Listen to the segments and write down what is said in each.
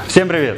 Всем привет!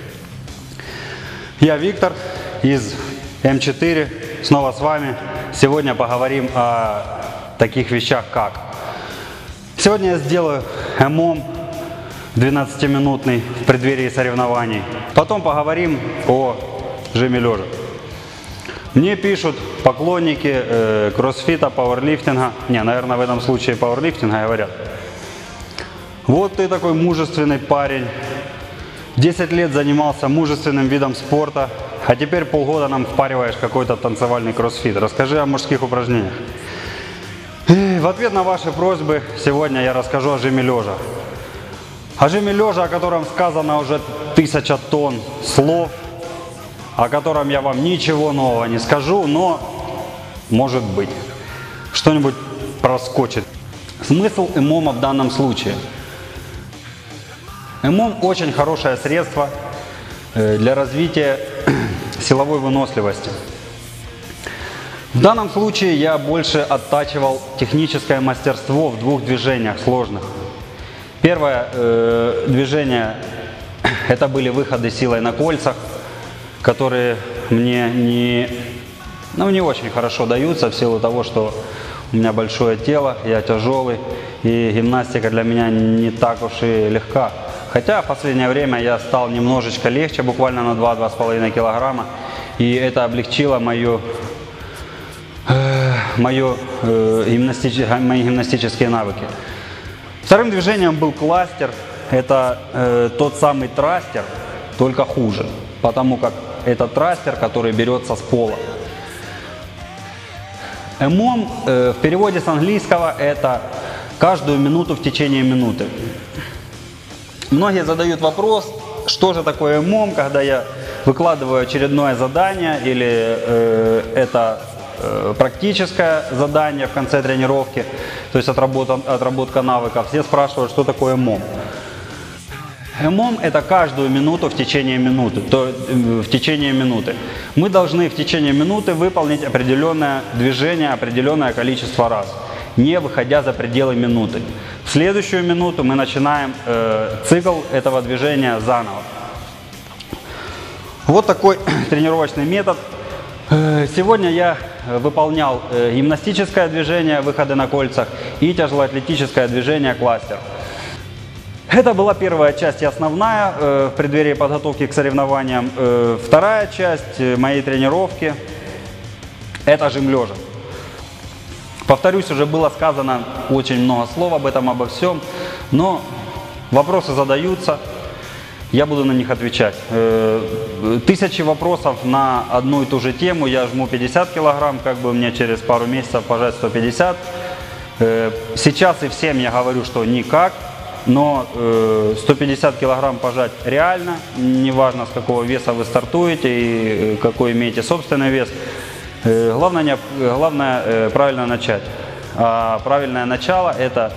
Я Виктор из М4, снова с вами. Сегодня поговорим о таких вещах как... Сегодня я сделаю ММ 12-минутный в преддверии соревнований. Потом поговорим о жиме лежа. Мне пишут поклонники кроссфита, пауэрлифтинга, наверное, в этом случае пауэрлифтинга говорят: вот ты такой мужественный парень, 10 лет занимался мужественным видом спорта, а теперь полгода нам впариваешь какой-то танцевальный кроссфит. Расскажи о мужских упражнениях. И в ответ на ваши просьбы сегодня я расскажу о жиме лежа. О жиме лежа, о котором сказано уже 1000 тонн слов, о котором я вам ничего нового не скажу, но, может быть, что-нибудь проскочит. Смысл ММа в данном случае. ММ очень хорошее средство для развития силовой выносливости. В данном случае я больше оттачивал техническое мастерство в двух движениях сложных. Первое движение – это были выходы силой на кольцах, которые мне не очень хорошо даются в силу того, что у меня большое тело, я тяжелый, и гимнастика для меня не так уж и легка. Хотя в последнее время я стал немножечко легче, буквально на 2-2,5 килограмма, и это облегчило мои гимнастические навыки. Вторым движением был кластер. Это тот самый трастер, только хуже, потому как это трастер, который берется с пола. ММ в переводе с английского это каждую минуту в течение минуты. Многие задают вопрос, что же такое ММ, когда я выкладываю очередное задание или это практическое задание в конце тренировки, то есть отработка навыков. Все спрашивают, что такое ММ. ММ это каждую минуту в течение минуты. Мы должны в течение минуты выполнить определенное движение, определенное количество раз, не выходя за пределы минуты. В следующую минуту мы начинаем цикл этого движения заново. Вот такой тренировочный метод. Сегодня я выполнял гимнастическое движение, выходы на кольцах, и тяжелоатлетическое движение кластер. Это была первая часть и основная в преддверии подготовки к соревнованиям. Вторая часть моей тренировки – это жим лежа. Повторюсь, уже было сказано очень много слов об этом, обо всем, но вопросы задаются, я буду на них отвечать. 1000 вопросов на одну и ту же тему, я жму 50 килограмм, как бы мне через пару месяцев пожать 150. Сейчас и всем я говорю, что никак, но 150 килограмм пожать реально, неважно с какого веса вы стартуете и какой имеете собственный вес. Главное правильно начать. А правильное начало – это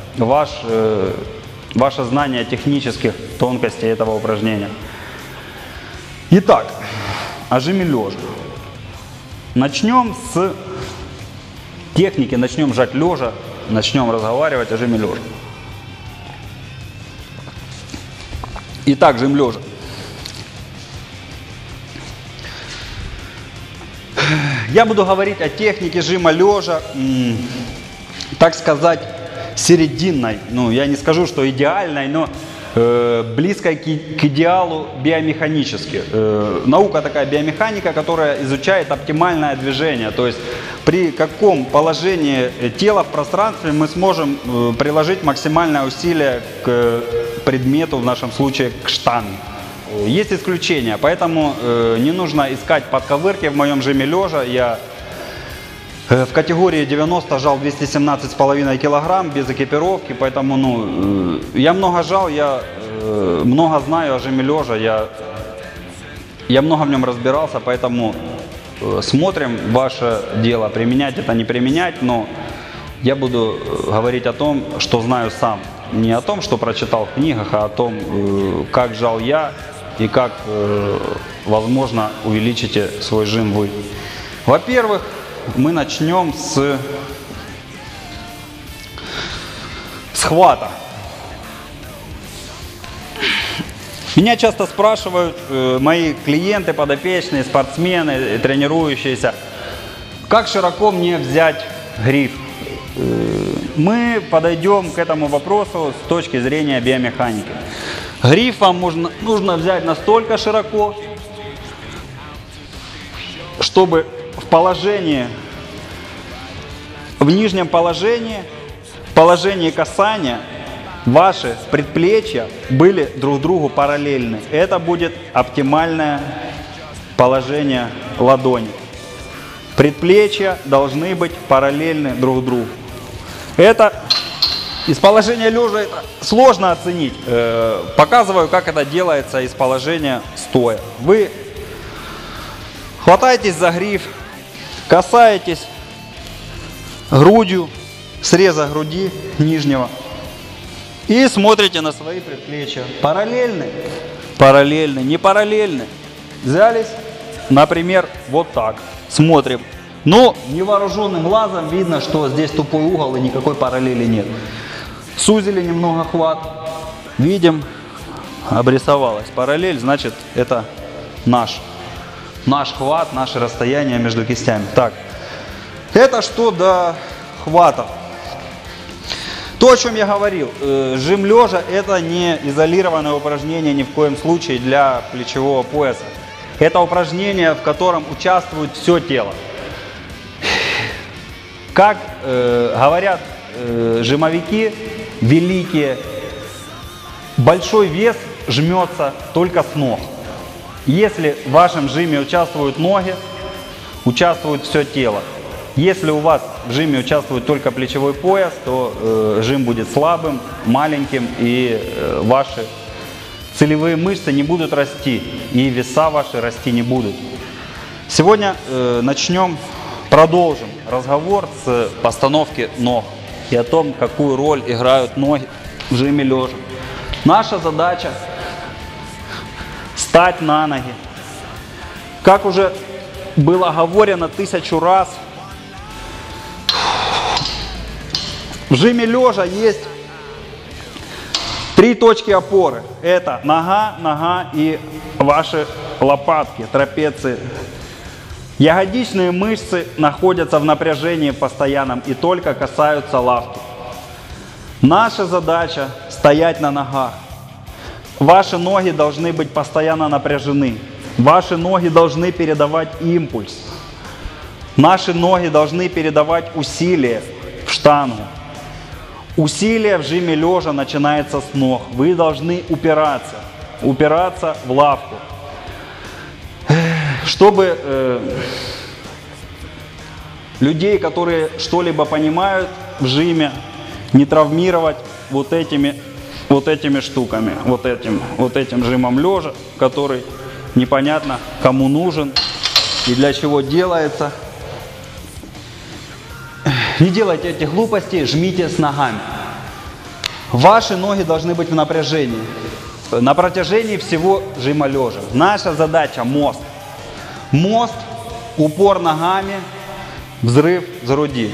ваше знание технических тонкостей этого упражнения. Итак, о жиме лежа. Начнем с техники, начнем жать лежа, начнем разговаривать о жиме лежа. Итак, жим лежа. Я буду говорить о технике жима лежа, так сказать, серединной. Ну, я не скажу, что идеальной, но близкой к идеалу биомеханически. Наука такая биомеханика, которая изучает оптимальное движение. То есть при каком положении тела в пространстве мы сможем приложить максимальное усилие к предмету, в нашем случае к штанге. Есть исключения, поэтому не нужно искать подковырки в моем жиме лежа. Я в категории 90 жал 217,5 килограмм без экипировки, поэтому я много жал, я много знаю о жиме лежа, я много в нем разбирался, поэтому смотрим ваше дело, применять это, не применять, но я буду говорить о том, что знаю сам. Не о том, что прочитал в книгах, а о том, как жал я и как, возможно, увеличите свой жим вы. Во-первых, мы начнем с схвата. Меня часто спрашивают мои клиенты, подопечные, спортсмены, тренирующиеся, как широко мне взять гриф. Мы подойдем к этому вопросу с точки зрения биомеханики. Гриф вам нужно взять настолько широко, чтобы в нижнем положении, в положении касания, ваши предплечья были друг другу параллельны. Это будет оптимальное положение ладони. Предплечья должны быть параллельны друг другу. Это из положения лежа это сложно оценить. Показываю, как это делается из положения стоя. Вы хватаетесь за гриф, касаетесь грудью, среза груди нижнего и смотрите на свои предплечья. Параллельны? Параллельны. Не параллельны? Взялись, например, вот так. Смотрим. Но невооруженным глазом видно, что здесь тупой угол и никакой параллели нет. Сузили немного хват. Видим, обрисовалась параллель, значит это наш хват, наше расстояние между кистями. Так, это что до хватов. То, о чем я говорил, жим лежа это не изолированное упражнение ни в коем случае для плечевого пояса. Это упражнение, в котором участвует все тело. Как говорят жимовики великие, большой вес жмется только с ног. Если в вашем жиме участвуют ноги, участвует все тело. Если у вас в жиме участвует только плечевой пояс, то жим будет слабым, маленьким, и ваши целевые мышцы не будут расти, и веса ваши расти не будут. Сегодня продолжим разговор с постановки ног и о том, какую роль играют ноги в жиме лежа. Наша задача встать на ноги. Как уже было говорено 1000 раз, в жиме лежа есть 3 точки опоры. Это нога, нога и ваши лопатки, трапеции. Ягодичные мышцы находятся в напряжении постоянном и только касаются лавки. Наша задача стоять на ногах. Ваши ноги должны быть постоянно напряжены. Ваши ноги должны передавать импульс. Наши ноги должны передавать усилие в штангу. Усилие в жиме лежа начинается с ног. Вы должны упираться в лавку. Чтобы людей, которые что-либо понимают в жиме, не травмировать вот этими штуками, вот этим жимом лежа, который непонятно кому нужен и для чего делается. Не делайте этих глупостей, жмите с ногами. Ваши ноги должны быть в напряжении. На протяжении всего жима лежа. Наша задача мост. Мост, упор ногами, взрыв с груди.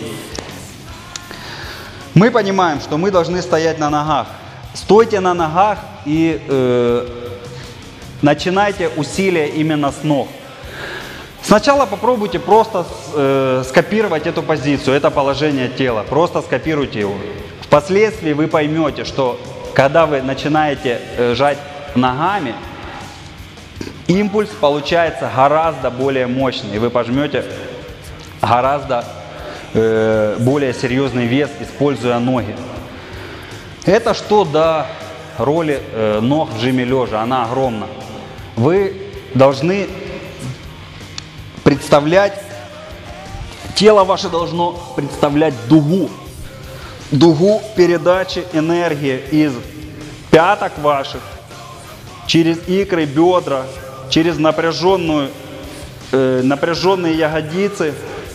Мы понимаем, что мы должны стоять на ногах. Стойте на ногах и начинайте усилия именно с ног. Сначала попробуйте просто скопировать эту позицию, это положение тела. Просто скопируйте его. Впоследствии вы поймете, что когда вы начинаете жать ногами, импульс получается гораздо более мощный. И вы пожмете гораздо более серьезный вес, используя ноги. Это что до роли ног в жиме лежа. Она огромна. Вы должны представлять, тело ваше должно представлять дугу передачи энергии из пяток ваших, через икры, бедра, через напряженные ягодицы,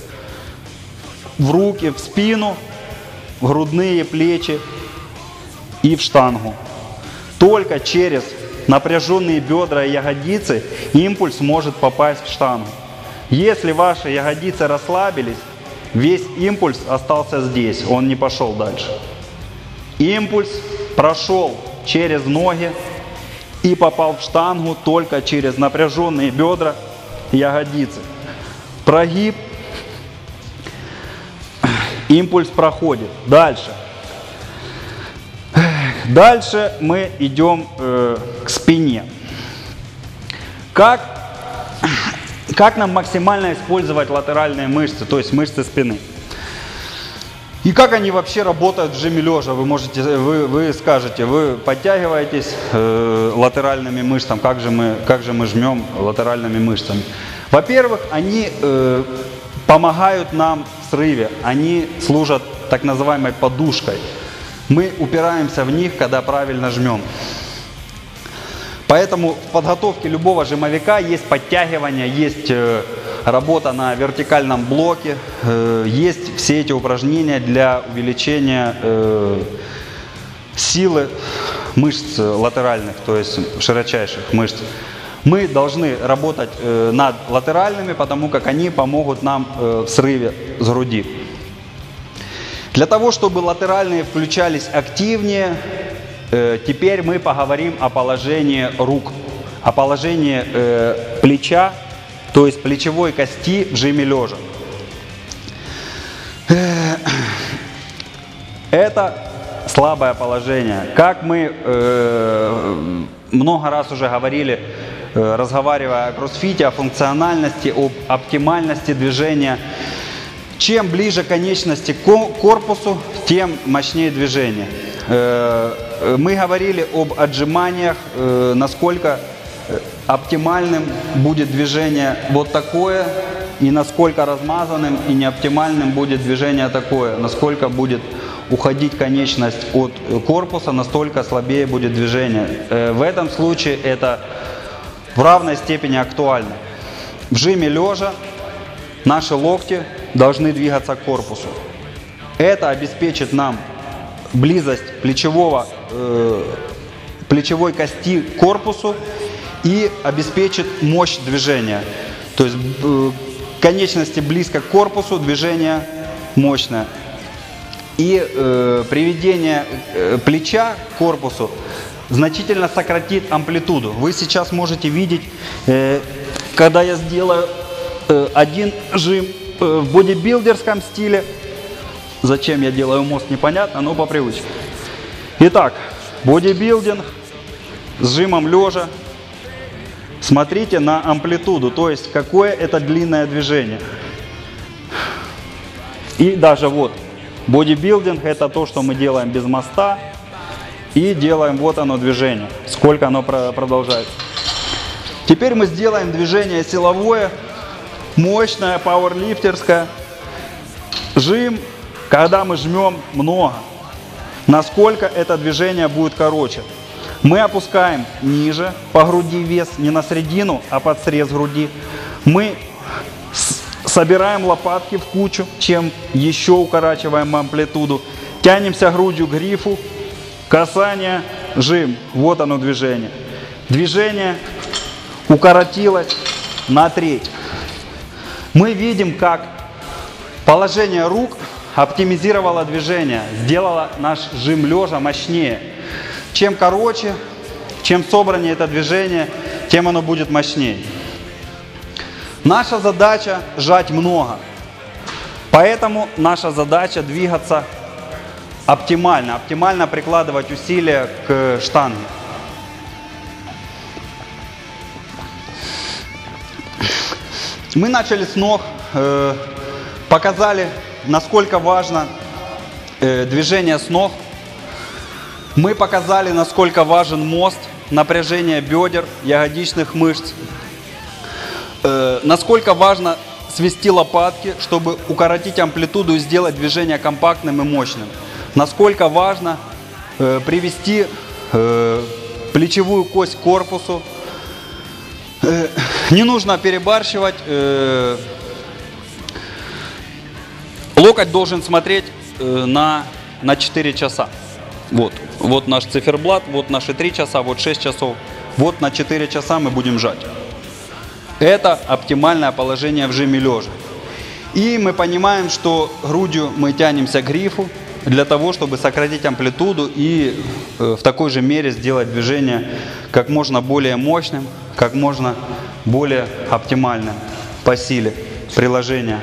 в руки, в спину, в грудные, плечи и в штангу. Только через напряженные бедра и ягодицы импульс может попасть в штангу. Если ваши ягодицы расслабились, весь импульс остался здесь, он не пошел дальше. Импульс прошел через ноги и попал в штангу только через напряженные бедра, ягодицы. Прогиб, импульс проходит. Дальше. Дальше мы идем к спине. Как нам максимально использовать латеральные мышцы, то есть мышцы спины? И как они вообще работают в жиме лежа? Вы скажете, вы подтягиваетесь латеральными мышцами, как же мы жмем латеральными мышцами? Во-первых, они помогают нам в срыве, они служат так называемой подушкой. Мы упираемся в них, когда правильно жмем. Поэтому в подготовке любого жимовика есть подтягивания, есть работа на вертикальном блоке, есть все эти упражнения для увеличения силы мышц латеральных, то есть широчайших мышц. Мы должны работать над латеральными, потому как они помогут нам в срыве с груди. Для того, чтобы латеральные включались активнее, теперь мы поговорим о положении рук, о положении плеча, то есть плечевой кости в жиме лежа. Это слабое положение. Как мы много раз уже говорили, разговаривая о кроссфите, о функциональности, об оптимальности движения, чем ближе конечности к корпусу, тем мощнее движение. Мы говорили об отжиманиях, насколько оптимальным будет движение вот такое, и насколько размазанным и неоптимальным будет движение такое, насколько будет уходить конечность от корпуса, настолько слабее будет движение. В этом случае это в равной степени актуально. В жиме лежа наши локти должны двигаться к корпусу. Это обеспечит нам близость плечевой кости к корпусу и обеспечит мощь движения. То есть конечности близко к корпусу, движение мощное. И приведение плеча к корпусу значительно сократит амплитуду. Вы сейчас можете видеть, когда я сделаю один жим в бодибилдерском стиле. Зачем я делаю мост, непонятно, но по привычке. Итак, бодибилдинг с жимом лежа. Смотрите на амплитуду, то есть какое это длинное движение. И даже вот, бодибилдинг это то, что мы делаем без моста. И делаем вот оно движение, сколько оно продолжается. Теперь мы сделаем движение силовое, мощное, пауэрлифтерское. Жим, когда мы жмем много. Насколько это движение будет короче. Мы опускаем ниже по груди вес, не на середину, а под срез груди. Мы собираем лопатки в кучу, чем еще укорачиваем амплитуду. Тянемся грудью к грифу. Касание, жим. Вот оно движение. Движение укоротилось на треть. Мы видим, как положение рук оптимизировало движение, сделало наш жим лежа мощнее. Чем короче, чем собраннее это движение, тем оно будет мощнее. Наша задача жать много. Поэтому наша задача двигаться оптимально. Оптимально прикладывать усилия к штанге. Мы начали с ног, показали, насколько важно движение с ног. Мы показали, насколько важен мост, напряжение бедер, ягодичных мышц. Насколько важно свести лопатки, чтобы укоротить амплитуду и сделать движение компактным и мощным. Насколько важно привести плечевую кость к корпусу. Не нужно перебарщивать. Локоть должен смотреть на 4 часа. Вот наш циферблат, вот наши 3 часа, вот 6 часов. Вот на 4 часа мы будем жать. Это оптимальное положение в жиме лежа. И мы понимаем, что грудью мы тянемся к грифу, для того, чтобы сократить амплитуду и в такой же мере сделать движение как можно более мощным, как можно более оптимальным по силе приложения.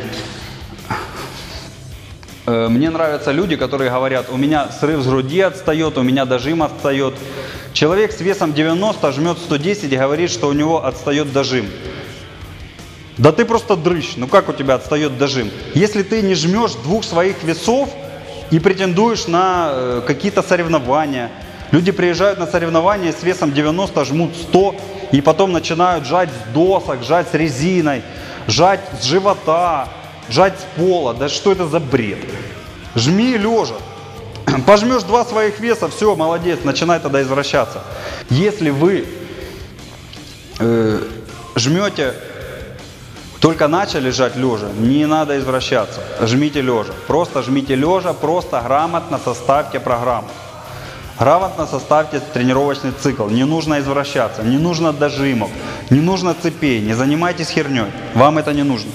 Мне нравятся люди, которые говорят: у меня срыв с груди отстает, у меня дожим отстает. Человек с весом 90 жмет 110 и говорит, что у него отстает дожим. Да ты просто дрыщ, ну как у тебя отстает дожим? Если ты не жмешь двух своих весов и претендуешь на какие-то соревнования. Люди приезжают на соревнования с весом 90, жмут 100 и потом начинают жать с досок, жать с резиной, жать с живота, жать с пола. Да что это за бред? Жми лежа. Пожмешь два своих веса, все, молодец, начинай тогда извращаться. Если вы жмете, только начали жать лежа, не надо извращаться. Жмите лежа. Просто жмите лежа, просто грамотно составьте программу. Грамотно составьте тренировочный цикл. Не нужно извращаться, не нужно дожимов, не нужно цепей, не занимайтесь херней. Вам это не нужно.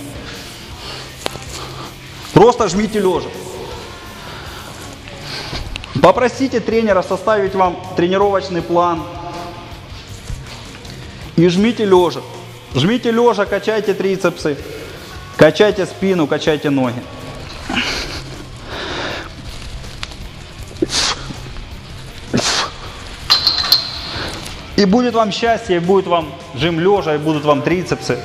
Просто жмите лежа. Попросите тренера составить вам тренировочный план и жмите лежа. Жмите лежа, качайте трицепсы, качайте спину, качайте ноги. И будет вам счастье, и будет вам жим лежа, и будут вам трицепсы.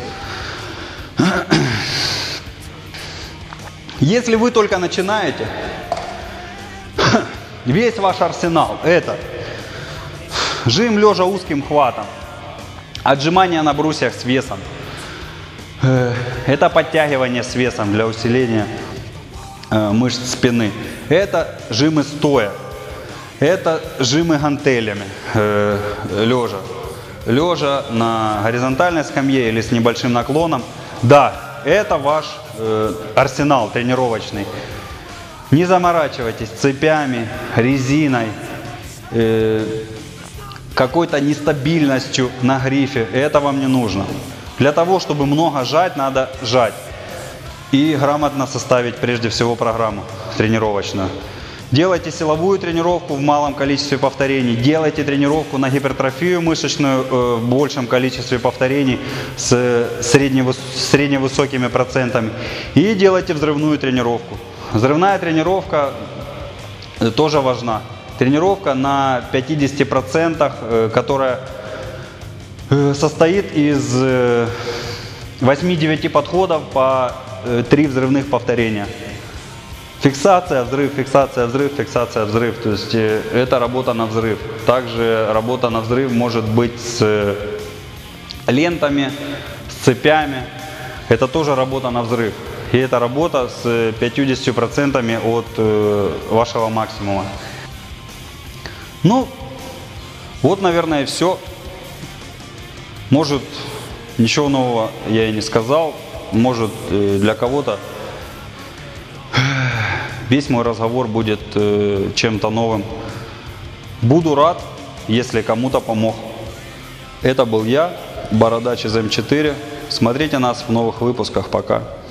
Если вы только начинаете, весь ваш арсенал — это жим лежа узким хватом, отжимания на брусьях с весом, это подтягивание с весом для усиления мышц спины, это жимы стоя, это жимы гантелями лежа, лежа на горизонтальной скамье или с небольшим наклоном. Да, это ваш арсенал тренировочный. Не заморачивайтесь цепями, резиной, какой-то нестабильностью на грифе. Это вам не нужно. Для того, чтобы много жать, надо жать. И грамотно составить прежде всего программу тренировочную. Делайте силовую тренировку в малом количестве повторений. Делайте тренировку на гипертрофию мышечную в большем количестве повторений с средневысокими процентами. И делайте взрывную тренировку. Взрывная тренировка тоже важна. Тренировка на 50%, которая состоит из 8-9 подходов по 3 взрывных повторения. Фиксация, взрыв, фиксация, взрыв, фиксация, взрыв. То есть это работа на взрыв. Также работа на взрыв может быть с лентами, с цепями. Это тоже работа на взрыв. И это работа с 50% от вашего максимума. Ну, вот, наверное, и все. Может, ничего нового я и не сказал. Может, для кого-то весь мой разговор будет чем-то новым. Буду рад, если кому-то помог. Это был я, Бородач из М4. Смотрите нас в новых выпусках. Пока.